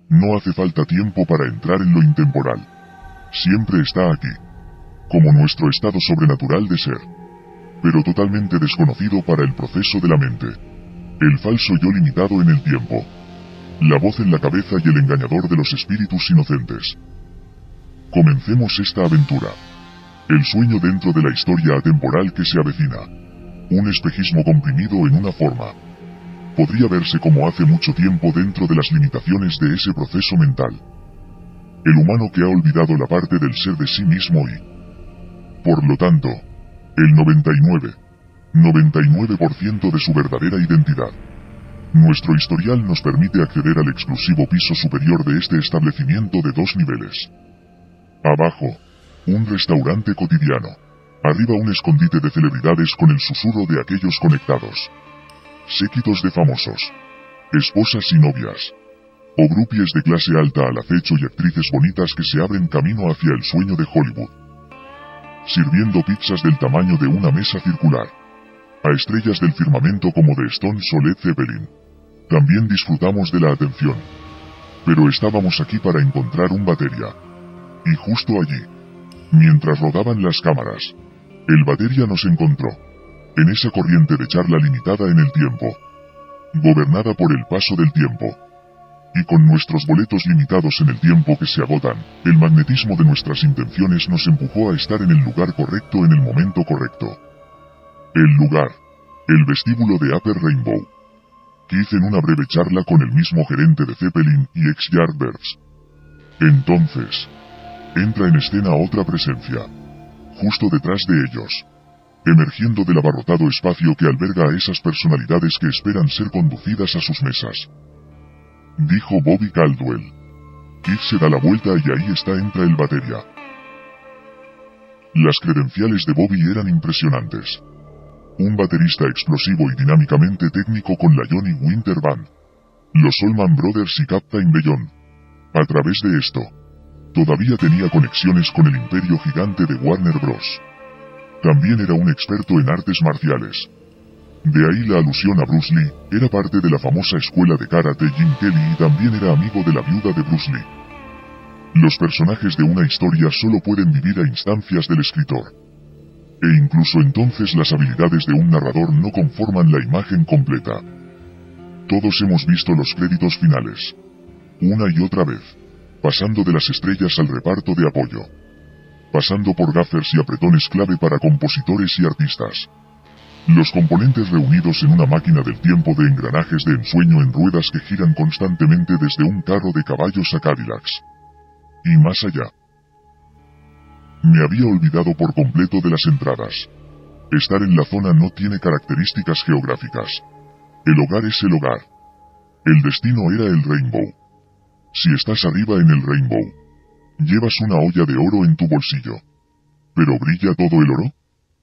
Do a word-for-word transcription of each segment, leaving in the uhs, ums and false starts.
No hace falta tiempo para entrar en lo intemporal. Siempre está aquí, como nuestro estado sobrenatural de ser, pero totalmente desconocido para el proceso de la mente. El falso yo limitado en el tiempo. La voz en la cabeza y el engañador de los espíritus inocentes. Comencemos esta aventura. El sueño dentro de la historia atemporal que se avecina. Un espejismo comprimido en una forma. Podría verse como hace mucho tiempo dentro de las limitaciones de ese proceso mental. El humano que ha olvidado la parte del ser de sí mismo y, por lo tanto, el noventa y nueve, noventa y nueve por ciento de su verdadera identidad. Nuestro historial nos permite acceder al exclusivo piso superior de este establecimiento de dos niveles. Abajo, un restaurante cotidiano. Arriba un escondite de celebridades con el susurro de aquellos conectados. Séquitos de famosos, esposas y novias, o groupies de clase alta al acecho y actrices bonitas que se abren camino hacia el sueño de Hollywood. Sirviendo pizzas del tamaño de una mesa circular. A estrellas del firmamento como de Stones o Led Zeppelin. También disfrutamos de la atención. Pero estábamos aquí para encontrar un batería. Y justo allí, mientras rodaban las cámaras, el batería nos encontró. En esa corriente de charla limitada en el tiempo. Gobernada por el paso del tiempo. Y con nuestros boletos limitados en el tiempo que se agotan, el magnetismo de nuestras intenciones nos empujó a estar en el lugar correcto en el momento correcto. El lugar. El vestíbulo de Upper Rainbow. Keith en una breve charla con el mismo gerente de Zeppelin y ex Yardbirds. Entonces, entra en escena otra presencia. Justo detrás de ellos. Emergiendo del abarrotado espacio que alberga a esas personalidades que esperan ser conducidas a sus mesas. Dijo Bobby Caldwell. Keith se da la vuelta y ahí está entra el batería. Las credenciales de Bobby eran impresionantes. Un baterista explosivo y dinámicamente técnico con la Johnny Winter Band. Los Allman Brothers y Captain Beyond. A través de esto, todavía tenía conexiones con el imperio gigante de Warner Bros. También era un experto en artes marciales. De ahí la alusión a Bruce Lee, era parte de la famosa escuela de karate Jim Kelly y también era amigo de la viuda de Bruce Lee. Los personajes de una historia solo pueden vivir a instancias del escritor. E incluso entonces las habilidades de un narrador no conforman la imagen completa. Todos hemos visto los créditos finales. Una y otra vez. Pasando de las estrellas al reparto de apoyo. Pasando por gaffers y apretones clave para compositores y artistas. Los componentes reunidos en una máquina del tiempo de engranajes de ensueño en ruedas que giran constantemente desde un carro de caballos a Cadillacs. Y más allá. Me había olvidado por completo de las entradas. Estar en la zona no tiene características geográficas. El hogar es el hogar. El destino era el Rainbow. Si estás arriba en el Rainbow, llevas una olla de oro en tu bolsillo. ¿Pero brilla todo el oro?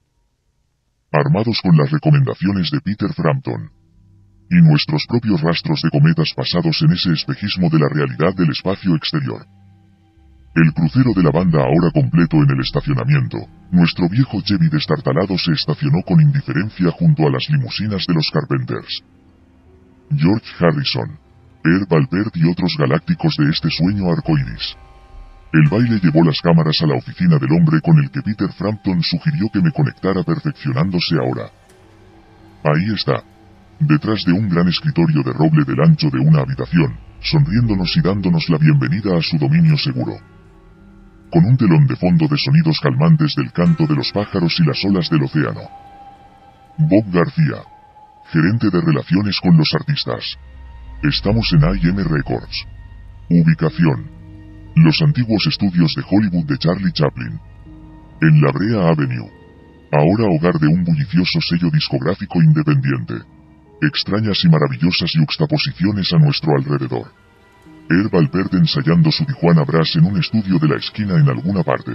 Armados con las recomendaciones de Peter Frampton. Y nuestros propios rastros de cometas pasados en ese espejismo de la realidad del espacio exterior. El crucero de la banda ahora completo en el estacionamiento, nuestro viejo Chevy destartalado se estacionó con indiferencia junto a las limusinas de los Carpenters. George Harrison, Herb Alpert y otros galácticos de este sueño arcoíris. El baile llevó las cámaras a la oficina del hombre con el que Peter Frampton sugirió que me conectara perfeccionándose ahora. Ahí está. Detrás de un gran escritorio de roble del ancho de una habitación, sonriéndonos y dándonos la bienvenida a su dominio seguro. Con un telón de fondo de sonidos calmantes del canto de los pájaros y las olas del océano. Bob García, gerente de relaciones con los artistas. Estamos en I M Records. Ubicación. Los antiguos estudios de Hollywood de Charlie Chaplin. En la Brea Avenue. Ahora hogar de un bullicioso sello discográfico independiente. Extrañas y maravillosas yuxtaposiciones a nuestro alrededor. Herb Alpert ensayando su Tijuana Brass en un estudio de la esquina en alguna parte.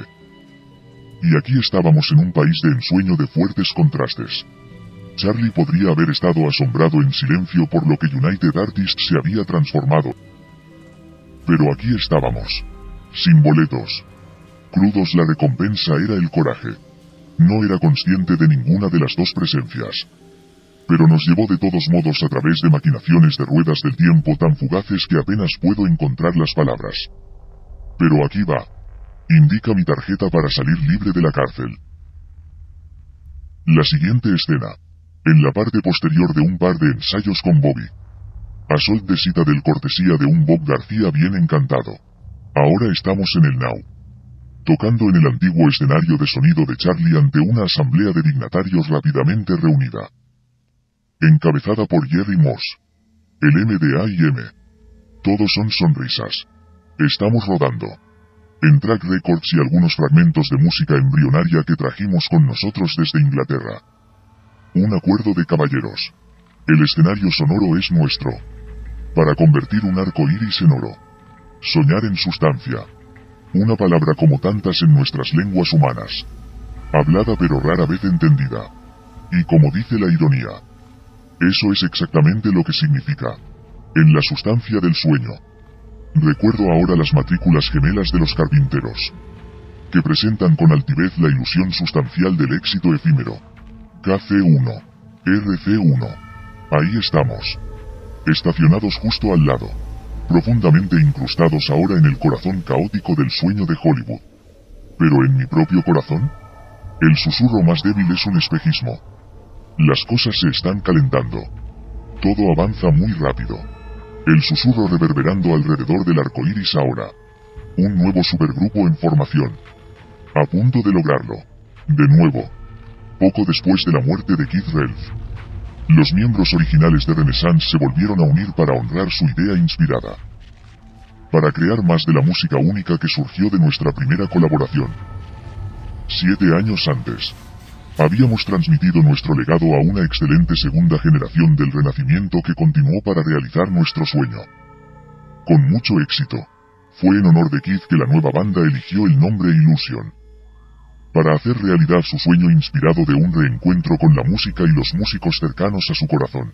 Y aquí estábamos en un país de ensueño de fuertes contrastes. Charlie podría haber estado asombrado en silencio por lo que United Artists se había transformado. Pero aquí estábamos. Sin boletos. Crudos, la recompensa era el coraje. No era consciente de ninguna de las dos presencias. pero nos llevó de todos modos a través de maquinaciones de ruedas del tiempo tan fugaces que apenas puedo encontrar las palabras. Pero aquí va. Indica mi tarjeta para salir libre de la cárcel. La siguiente escena. En la parte posterior de un par de ensayos con Bobby. A sol de cita del cortesía de un Bob García bien encantado. Ahora estamos en el Now. Tocando en el antiguo escenario de sonido de Charlie ante una asamblea de dignatarios rápidamente reunida. Encabezada por Jerry Moss. El M D A y M. Todos son sonrisas. Estamos rodando. En Track Records y algunos fragmentos de música embrionaria que trajimos con nosotros desde Inglaterra. Un acuerdo de caballeros. El escenario sonoro es nuestro. Para convertir un arco iris en oro. Soñar en sustancia. Una palabra como tantas en nuestras lenguas humanas. Hablada pero rara vez entendida. Y como dice la ironía. Eso es exactamente lo que significa. En la sustancia del sueño. Recuerdo ahora las matrículas gemelas de los carpinteros. Que presentan con altivez la ilusión sustancial del éxito efímero. K C uno. R C uno. Ahí estamos. Estacionados justo al lado. Profundamente incrustados ahora en el corazón caótico del sueño de Hollywood. Pero en mi propio corazón, el susurro más débil es un espejismo. Las cosas se están calentando. Todo avanza muy rápido. El susurro reverberando alrededor del arco iris ahora. Un nuevo supergrupo en formación. A punto de lograrlo. De nuevo. Poco después de la muerte de Keith Relf. Los miembros originales de Renaissance se volvieron a unir para honrar su idea inspirada. Para crear más de la música única que surgió de nuestra primera colaboración. Siete años antes. Habíamos transmitido nuestro legado a una excelente segunda generación del Renacimiento que continuó para realizar nuestro sueño. Con mucho éxito. Fue en honor de Keith que la nueva banda eligió el nombre Illusion. Para hacer realidad su sueño inspirado de un reencuentro con la música y los músicos cercanos a su corazón.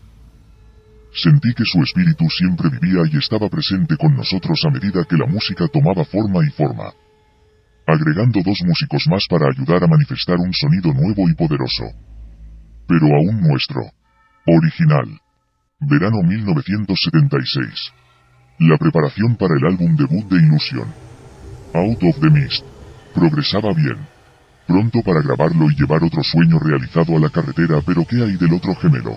Sentí que su espíritu siempre vivía y estaba presente con nosotros a medida que la música tomaba forma y forma. Agregando dos músicos más para ayudar a manifestar un sonido nuevo y poderoso. Pero aún nuestro. Original. Verano mil novecientos setenta y seis. La preparación para el álbum debut de Illusion. Out of the Mist. Progresaba bien. Pronto para grabarlo y llevar otro sueño realizado a la carretera, pero ¿qué hay del otro gemelo?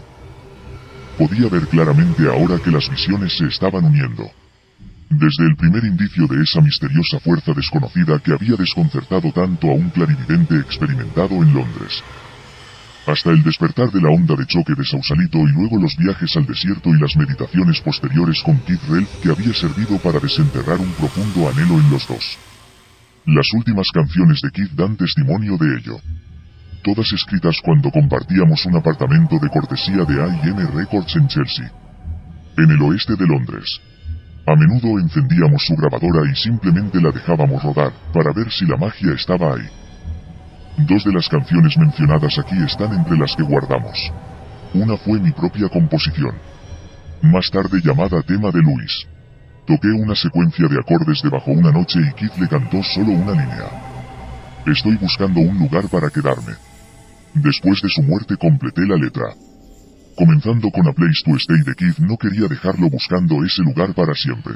Podía ver claramente ahora que las visiones se estaban uniendo. Desde el primer indicio de esa misteriosa fuerza desconocida que había desconcertado tanto a un clarividente experimentado en Londres. Hasta el despertar de la onda de choque de Sausalito y luego los viajes al desierto y las meditaciones posteriores con Keith Relf que había servido para desenterrar un profundo anhelo en los dos. Las últimas canciones de Keith dan testimonio de ello. Todas escritas cuando compartíamos un apartamento de cortesía de A y M Records en Chelsea. En el oeste de Londres. A menudo encendíamos su grabadora y simplemente la dejábamos rodar, para ver si la magia estaba ahí. Dos de las canciones mencionadas aquí están entre las que guardamos. Una fue mi propia composición. Más tarde llamada Tema de Luis. Toqué una secuencia de acordes de Bajo una noche y Keith le cantó solo una línea. Estoy buscando un lugar para quedarme. Después de su muerte completé la letra. Comenzando con A Place to Stay de Keith, no quería dejarlo buscando ese lugar para siempre.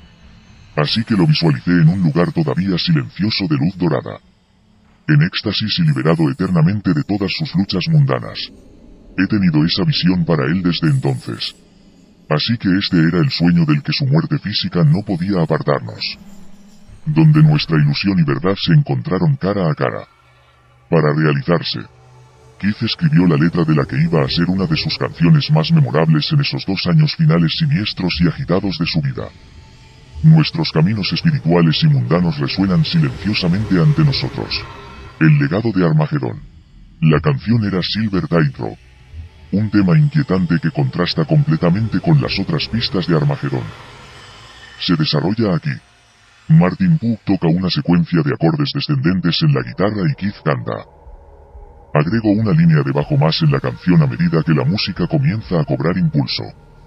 Así que lo visualicé en un lugar todavía silencioso de luz dorada. En éxtasis y liberado eternamente de todas sus luchas mundanas. He tenido esa visión para él desde entonces. Así que este era el sueño del que su muerte física no podía apartarnos. Donde nuestra ilusión y verdad se encontraron cara a cara. Para realizarse, Keith escribió la letra de la que iba a ser una de sus canciones más memorables en esos dos años finales siniestros y agitados de su vida. Nuestros caminos espirituales y mundanos resuenan silenciosamente ante nosotros. El legado de Armagedón. La canción era Silver Tide Rock. Un tema inquietante que contrasta completamente con las otras pistas de Armagedón. Se desarrolla aquí. Martin Pugh toca una secuencia de acordes descendentes en la guitarra y Keith canta. Agrego una línea de bajo más en la canción a medida que la música comienza a cobrar impulso.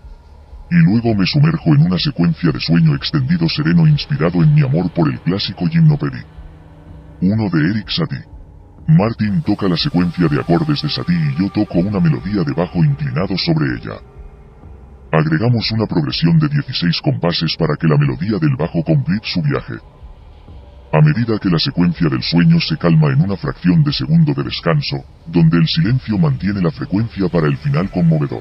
Y luego me sumerjo en una secuencia de sueño extendido sereno inspirado en mi amor por el clásico Gymnopédie. Uno de Eric Satie. Martin toca la secuencia de acordes de Satie y yo toco una melodía de bajo inclinado sobre ella. Agregamos una progresión de dieciséis compases para que la melodía del bajo complete su viaje. A medida que la secuencia del sueño se calma en una fracción de segundo de descanso, donde el silencio mantiene la frecuencia para el final conmovedor.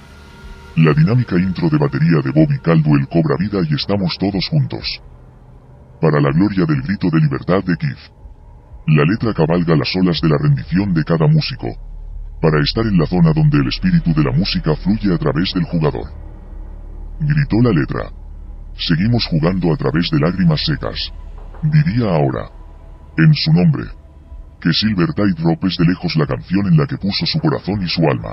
La dinámica intro de batería de Bobby Caldwell cobra vida y estamos todos juntos. Para la gloria del grito de libertad de Keith. La letra cabalga las olas de la rendición de cada músico, para estar en la zona donde el espíritu de la música fluye a través del jugador. Gritó la letra. Seguimos jugando a través de lágrimas secas. Diría ahora, en su nombre, que Silvertide Drop es de lejos la canción en la que puso su corazón y su alma.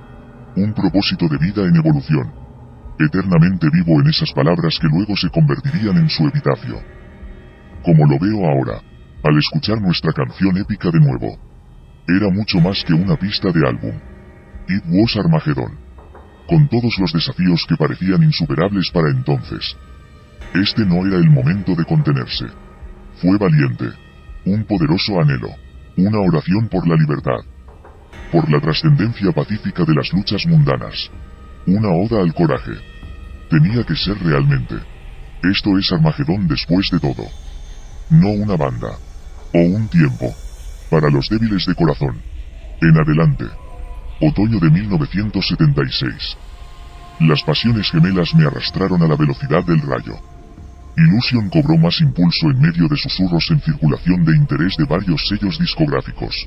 Un propósito de vida en evolución. Eternamente vivo en esas palabras que luego se convertirían en su epitafio. Como lo veo ahora, al escuchar nuestra canción épica de nuevo. Era mucho más que una pista de álbum. It was Armageddon. Con todos los desafíos que parecían insuperables para entonces. Este no era el momento de contenerse. Fue valiente. Un poderoso anhelo. Una oración por la libertad. Por la trascendencia pacífica de las luchas mundanas. Una oda al coraje. Tenía que ser realmente. Esto es Armagedón después de todo. No una banda. O un tiempo. Para los débiles de corazón. En adelante. Otoño de mil novecientos setenta y seis. Las pasiones gemelas me arrastraron a la velocidad del rayo. Illusion cobró más impulso en medio de susurros en circulación de interés de varios sellos discográficos.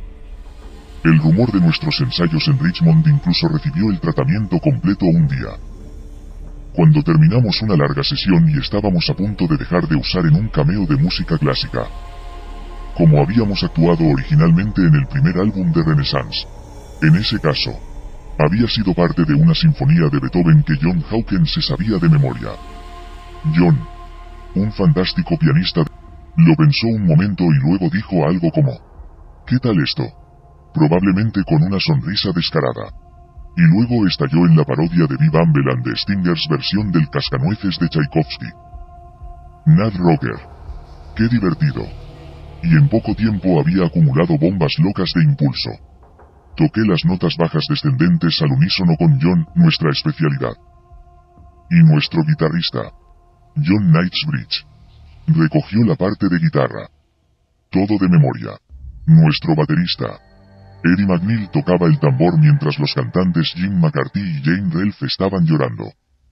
El rumor de nuestros ensayos en Richmond incluso recibió el tratamiento completo un día. Cuando terminamos una larga sesión y estábamos a punto de dejar de usar en un cameo de música clásica. Como habíamos actuado originalmente en el primer álbum de Renaissance. En ese caso, había sido parte de una sinfonía de Beethoven que John Hawkins se sabía de memoria. John, un fantástico pianista, lo pensó un momento y luego dijo algo como, ¿qué tal esto? Probablemente con una sonrisa descarada. Y luego estalló en la parodia de Viv Ambel and the Stingers versión del Cascanueces de Tchaikovsky. Nat Rocker. ¡Qué divertido! Y en poco tiempo había acumulado bombas locas de impulso. Toqué las notas bajas descendentes al unísono con John, nuestra especialidad. Y nuestro guitarrista, John Knightsbridge, recogió la parte de guitarra. Todo de memoria. Nuestro baterista, Eddie McNeil, tocaba el tambor mientras los cantantes Jim McCarthy y Jane Relf estaban llorando.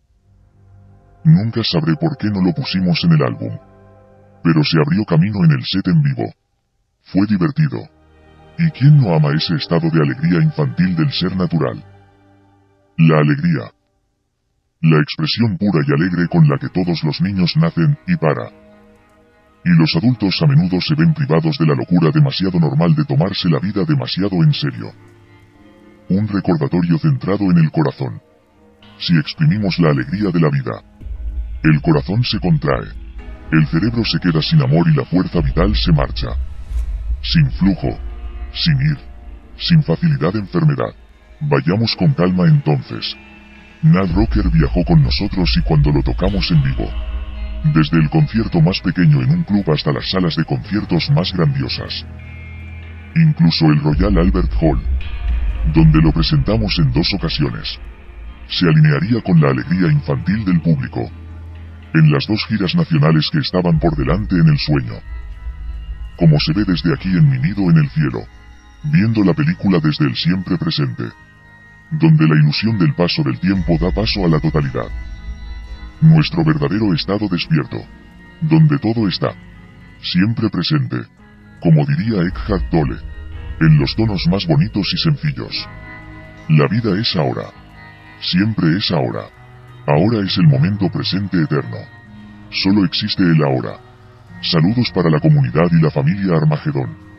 Nunca sabré por qué no lo pusimos en el álbum. Pero se abrió camino en el set en vivo. Fue divertido. ¿Y quién no ama ese estado de alegría infantil del ser natural? La alegría. La expresión pura y alegre con la que todos los niños nacen, y para. Y los adultos a menudo se ven privados de la locura demasiado normal de tomarse la vida demasiado en serio. Un recordatorio centrado en el corazón. Si exprimimos la alegría de la vida, el corazón se contrae. El cerebro se queda sin amor y la fuerza vital se marcha. Sin flujo. Sin ir. Sin facilidad de enfermedad. Vayamos con calma entonces. Nat Rocker viajó con nosotros y cuando lo tocamos en vivo. Desde el concierto más pequeño en un club hasta las salas de conciertos más grandiosas. Incluso el Royal Albert Hall, donde lo presentamos en dos ocasiones, se alinearía con la alegría infantil del público. En las dos giras nacionales que estaban por delante en el sueño. Como se ve desde aquí en mi nido en el cielo, viendo la película desde el siempre presente, donde la ilusión del paso del tiempo da paso a la totalidad. Nuestro verdadero estado despierto, donde todo está, siempre presente, como diría Eckhart Tolle, en los tonos más bonitos y sencillos. La vida es ahora, siempre es ahora, ahora es el momento presente eterno. Solo existe el ahora. Saludos para la comunidad y la familia Armagedón.